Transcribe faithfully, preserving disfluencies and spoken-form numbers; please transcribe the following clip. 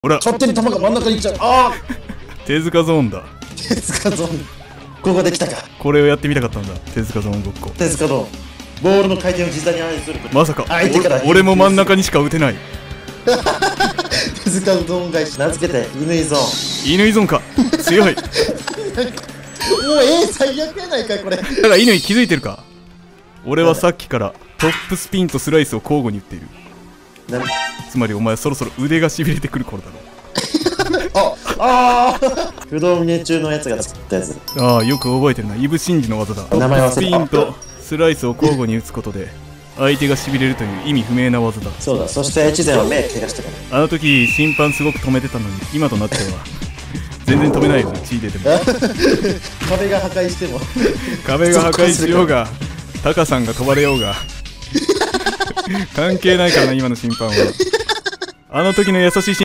ほら、 勝手に球が真ん中に行っちゃう。ああ手塚ゾーンだ。 手塚ゾーン。ここできたか。 これをやってみたかったんだ。手塚ゾーンごっこ。 手塚ゾーン。ボールの回転を実際に操ること。 まさか相手から俺も真ん中にしか打てない。 手塚ゾーン返し。名付けて乾ゾーン。 乾ゾーンか。強い。 もうええ最悪やないかいこれ。だから乾気づいてるか。俺はさっきからトップスピンとスライスを交互に打っている。つまりお前そろそろ腕がしびれてくる頃だろう。 ああ不動峰中のやつが作ったやつ。 ああよく覚えてるな。イブシンジの技だ。トップスピンとスライスを交互に打つことで相手がしびれるという意味不明な技だ。 そうだ。そして越前は目怪我してる。 あの時審判すごく止めてたのに今となっては全然止めないよ。血出ても壁が破壊しても壁が破壊しようがタカさんが飛ばれようが関係ないからな今の審判は。あの時の優しい審判